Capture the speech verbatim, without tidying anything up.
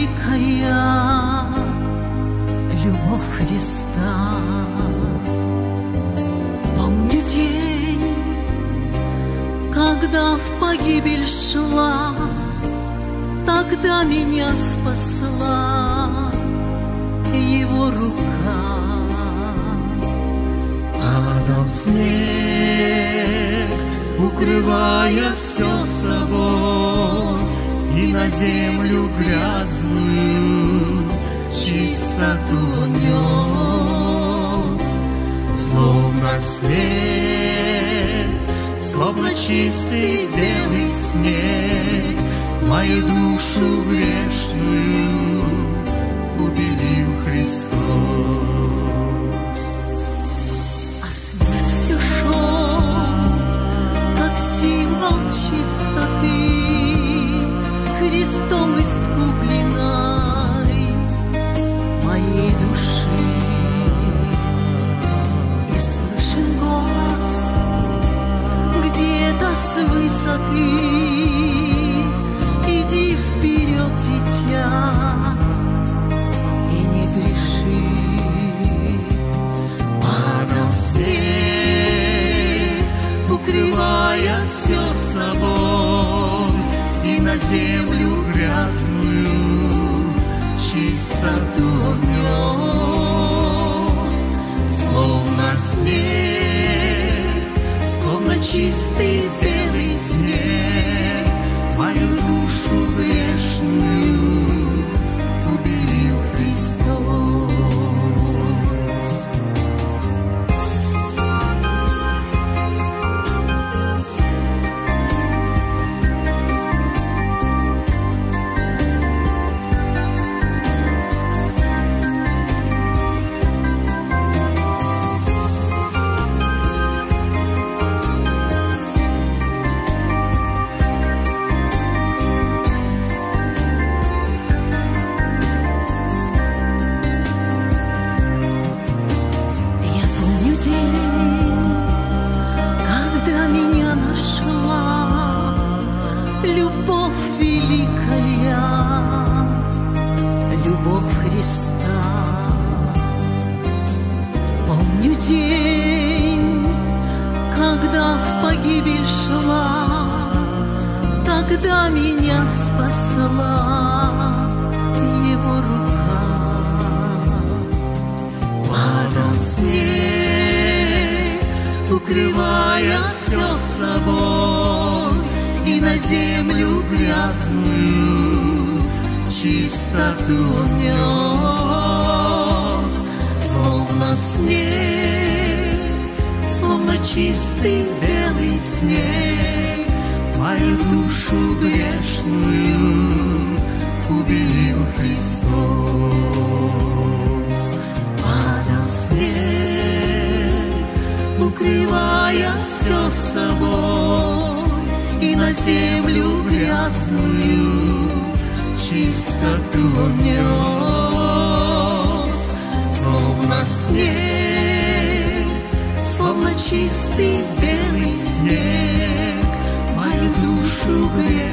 великая любовь Христа. Помню день, когда в погибель шла, тогда меня спасла Его рука. Падал снег, укрывая все собой, и на землю грязную чистоту он нес. Словно снег, словно чистый белый снег, мою душу грешную убелил Христос. А снег все шел, как символ чистоты, Христом искупленной моей души. И слышен голос где-то с высоты: иди вперед, дитя, и не греши. Падал снег, укрывая все собой, и на землю грязную чистоту он нес. Словно снег, словно чистый белый снег, мою душу грешную убелил Христос. Любовь великая, любовь Христа. Помню день, когда в погибель шла, тогда меня спасла Его рука. Падал снег, укрывая все собой, и на землю грязную чистоту он нес. Словно снег, словно чистый белый снег, мою душу грешную убелил Христос. Падал снег, укрывая все собой, и на землю грязную чистоту он нес. Словно снег, словно чистый белый снег, мою душу грешную